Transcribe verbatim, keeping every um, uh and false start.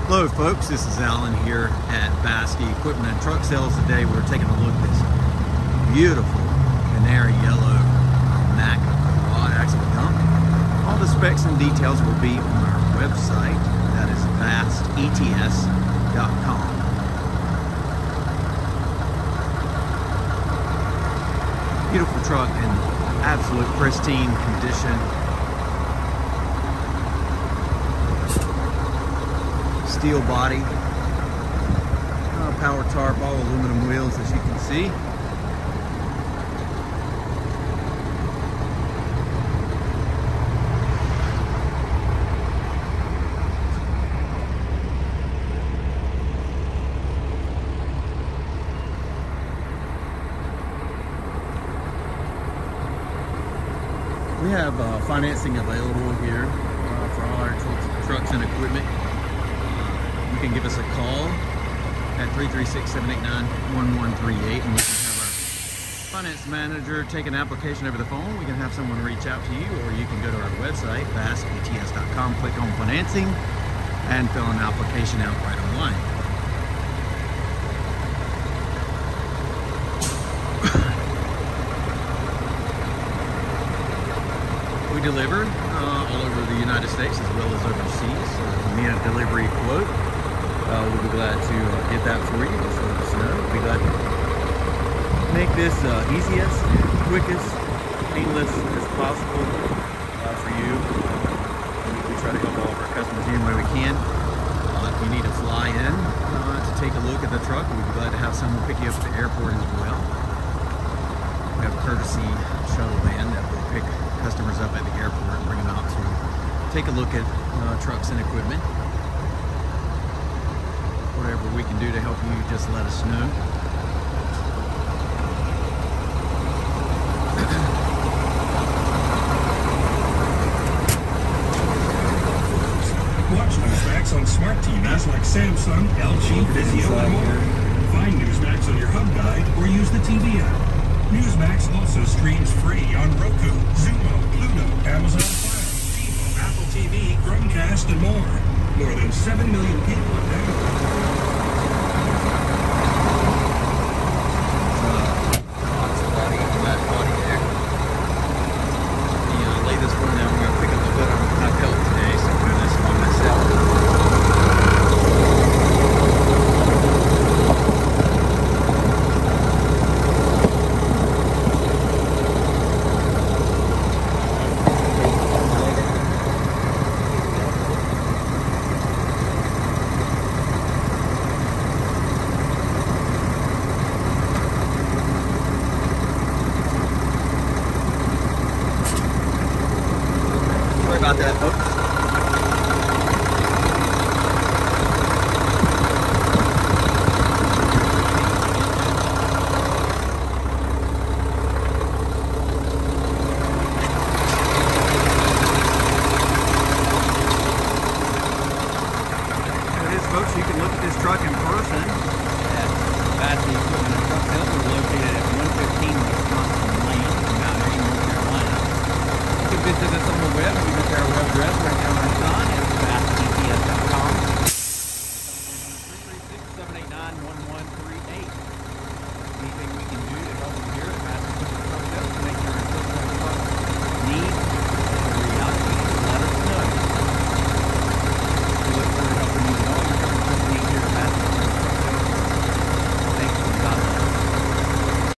Hello folks, this is Alan here at Basque Equipment and Truck Sales. Today we're taking a look at this beautiful canary yellow MACK rod axle dump. All the specs and details will be on our website, that is vast E T S dot com. Beautiful truck in absolute pristine condition. Steel body, uh, power tarp, all aluminum wheels as you can see. We have uh, financing available here uh, for all our trucks, trucks and equipment. You can give us a call at three three six, seven eight nine, one one three eight, and we can have our finance manager take an application over the phone. We can have someone reach out to you, or you can go to our website, vast E T S dot com, click on financing, and fill an application out right online. We deliver uh, all over the United States as well as overseas. So if you need a delivery quote, Uh, we'll be glad to uh, get that for you. Just let us know. We'll be glad to make this uh, easiest, quickest, painless as possible uh, for you. Uh, we try to help all of our customers any way we can. Uh, if you need to fly in uh, to take a look at the truck, we'd be glad to have someone pick you up at the airport as well. We have a courtesy shuttle van that will pick customers up at the airport and bring them out to take a look at uh, trucks and equipment. Whatever we can do to help you, just let us know. Watch Newsmax on smart T Vs like Samsung, L G, Vizio, and more. Find Newsmax on your hub guide or use the T V app. Newsmax also streams free on Roku, Zumo, Pluto, Amazon Fire, TiVo, Apple T V, Chromecast, and more. More than seven million people have downloaded. About that, folks. There it is, folks. You can look at this truck in person at Basque Equipment and Truck Sales. We're located at one fifteen Wisconsin Lane in Mount Airy, North Carolina. You can visit us on the web. We can our web address right down our sign.